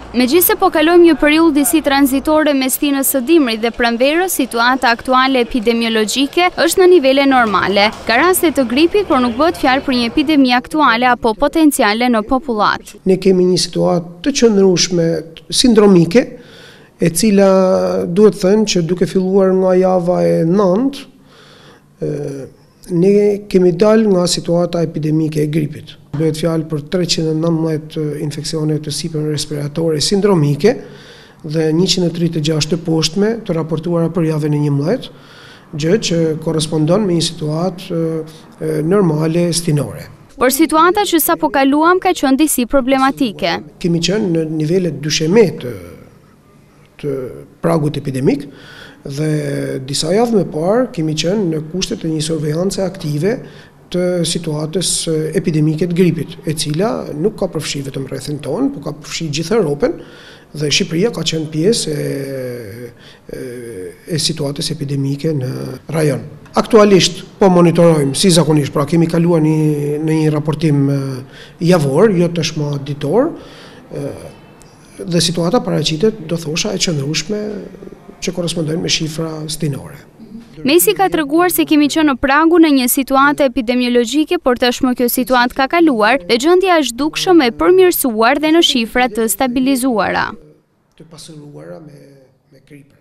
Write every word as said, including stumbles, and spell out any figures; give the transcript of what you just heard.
Megjithëse po kalojmë një periudhë disi tranzitore mes stinës së dimrit dhe pranverës, situata aktuale epidemiologjike është në nivele normale. Ka raste të gripit, por nuk bëhet fjalë për një epidemi aktuale apo potenciale në popullat. Ne kemi një situatë të qëndrueshme sindromike, e cila duhet thënë që duke filluar nga java e nëntë, ne kemi dalë nga situata epidemike e gripit. Bëhet fjalë për treqind e nëntëmbëdhjetë infeksione të sipërme respiratore sindromike dhe njëqind e tridhjetë e gjashtë të poshtme të raportuara për javën e njëmbëdhjetë, gjë që korrespondon me një situatë normale stinore. Por situata që sapo kaluam ka qenë disi problematike. Kemi qenë në nivele dysheme të, të pragut epidemik dhe disa javë më parë kemi qenë në kushte të një surveillance aktive të situatës epidemike të gripit, e cila nuk ka përfshi vetëm rrethin tonë, por ka përfshi gjithë Europën dhe Shqipëria ka qenë pjesë e, e, e situatës epidemike në rajon. Aktualisht po monitorojmë si zakonisht, pra kemi kaluar një, në një raportim javor, jo tashmë ditor, dhe situata paraqitet, do thosha, e qëndrueshme që korrespondojnë me shifra stinore. Mesi ka treguar se kemi qenë në pragu në një situatë epidemiologjike, por tashmë kjo situatë ka kaluar dhe gjendja është dukshëm e përmirësuar dhe në shifra të stabilizuara. Të pasuruara me, me gripën.